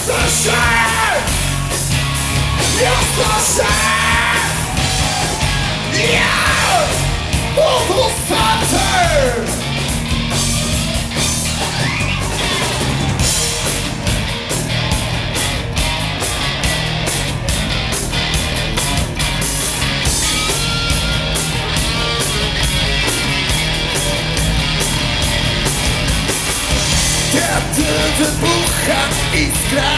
się! Jasno się! Ja! Otwarty! Kiedy wybucha iskra,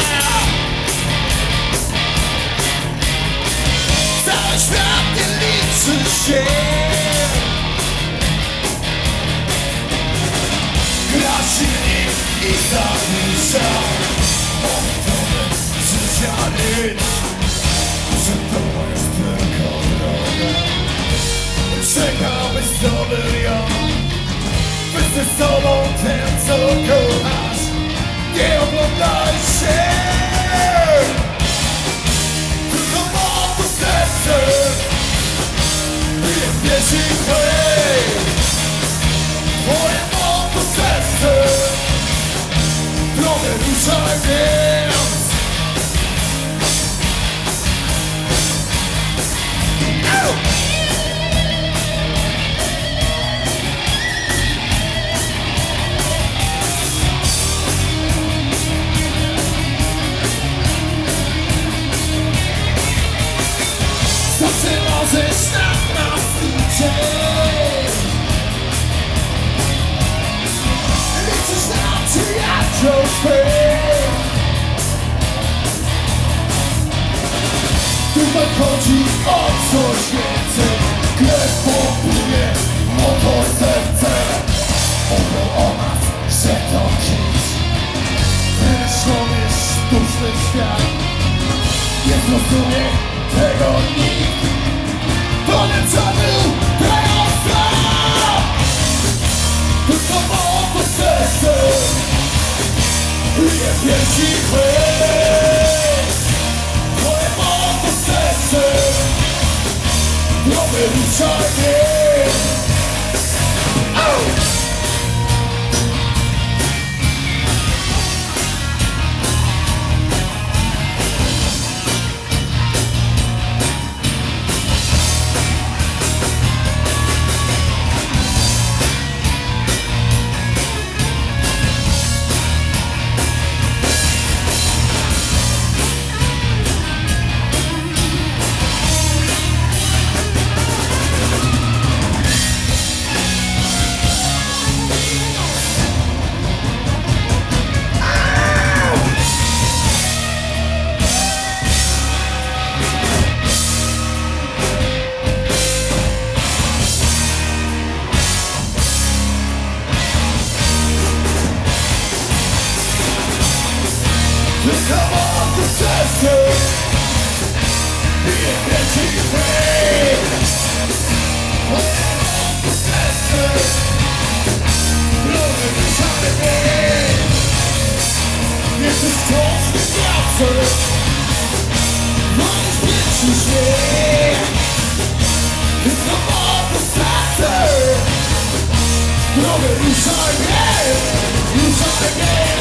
cały świat nie liczy się. Gra silnik i zanisza monitory życia nic. Że to jest tylko droga, czekałbyś dobry ją. Być ze sobą tym, co kochasz. Nie oglądaj się, tylko mam to serce. Nie wierzy hej, twoje mam to serce. Drogę ruszaj więc. Możesz tak nas liczyć. Liczysz na przyjaciół swych. Tutaj chodzi o coś więcej. Krew pompuje, motor serce. Mówią o nas, że to hit. Wyszłony sztuczny świat. Nie zrozumie tego nikt. To nie był tego sam. Tylko mam to serce. Nie piersi chwyt. Twoje mam to serce. Drogę ruszaj więc. Tylko mam to serce. Nie wiecie hej. Mam to serce. Drogę ruszamy więc. Jesteś wciąż wywiadcą. Możesz pierwszy śmiech. Tylko mam to serce. Drogę ruszaj więc. Ruszaj więc.